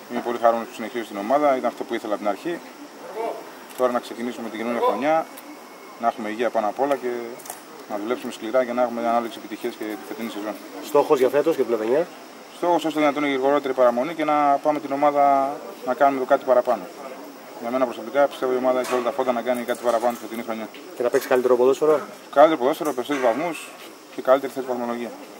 Είμαι πολύ χαρούμενος που συνεχίζω στην ομάδα, ήταν αυτό που ήθελα από την αρχή. Τώρα να ξεκινήσουμε την καινούργια χρονιά, να έχουμε υγεία πάνω απ' όλα και να δουλέψουμε σκληρά για να έχουμε ανάλογες επιτυχίες και τη φετινή σεζόν. Στόχος για φέτος και την Πλοβενιά? Στόχος όσο δυνατόν η γρηγορότερη παραμονή και να πάμε την ομάδα να κάνουμε το κάτι παραπάνω. Για μένα προσωπικά πιστεύω η ομάδα έχει όλα τα φώτα να κάνει κάτι παραπάνω τη φετινή χρονιά. Και να παίξει καλύτερο ποδόσφαιρο? Καλύτερο ποδόσφαιρο, περισσότερους βαθμούς και καλύτερη θέση βαθμολογία.